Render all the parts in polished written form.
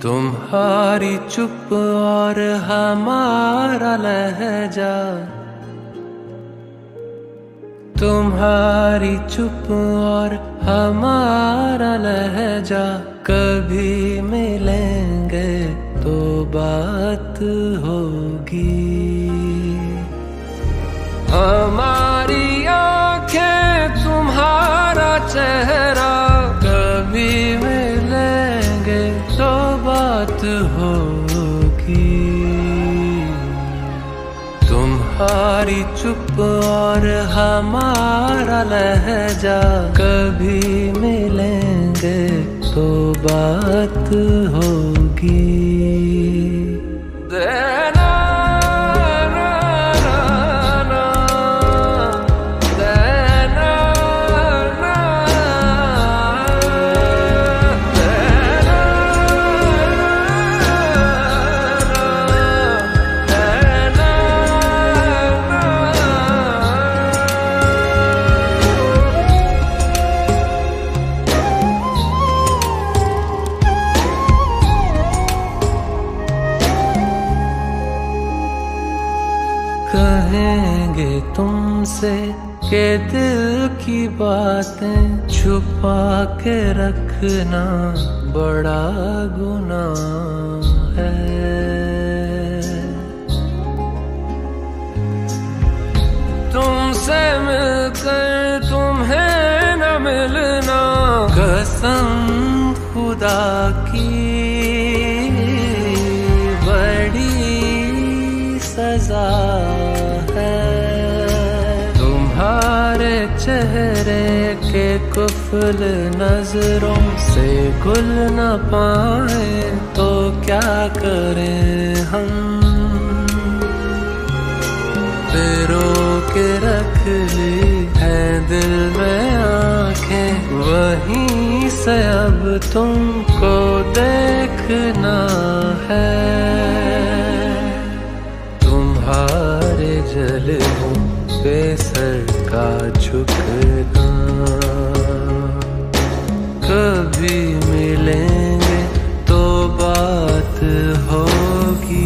तुम्हारी चुप और हमारा लहजा, तुम्हारी चुप और हमारा लहजा, कभी मिलेंगे तो बात होगी। हमारी आंखें तुम्हारा चेहरा, कभी मिलेंगे तो बात होगी। तुम्हारी चुप और हमारा लहजा, कभी मिलेंगे तो बात होगी। कहेंगे तुमसे के दिल की बातें छुपा के रखना बड़ा गुनाह है। तुमसे मिलकर तुम्हें न मिलना, कसम खुदा की बड़ी सजा है। तुम्हारे चेहरे के कुफल नजरों से खुल न पाए तो क्या करें हम। पिरो के रख ली है दिल में आंखें, वहीं से अब तुमको देखना है। तुम्हारे जलवों पे सर का झुकना, कभी मिलेंगे तो बात होगी।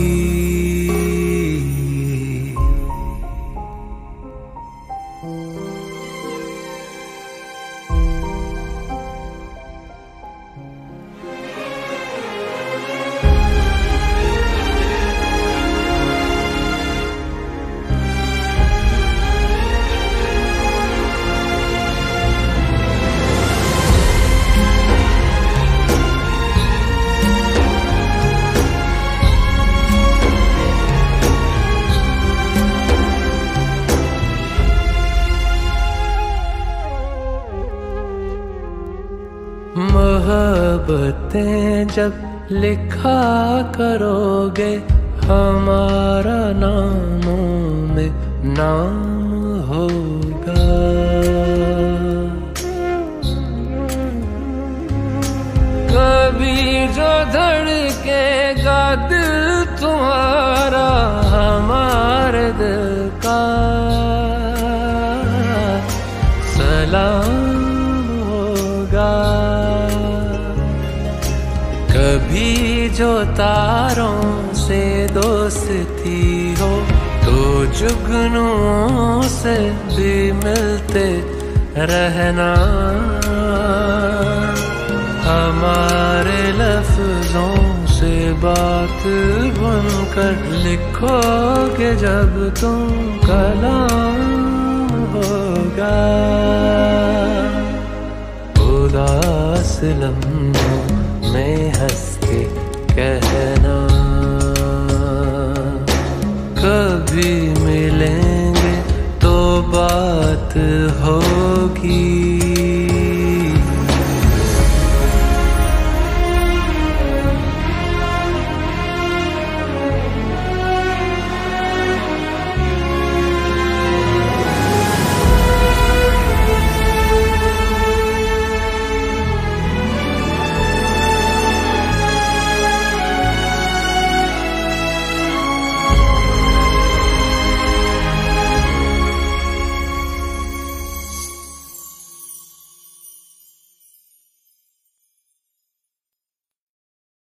मोहब्बतें जब लिखा करोगे, हमारा नामों में नाम होगा। कभी जो धड़केगा दिल तुम्हारा, हमारे दिल का सलाम होगा। कभी जो तारों से दोस्ती हो, तो जुगनुओं से भी मिलते रहना। हमारे लफ्जों से बात बनकर लिखोगे जब तुम कलाम होगा। उदास लम्हों में हंस के कहना, कभी मिलेंगे तो बात होगी।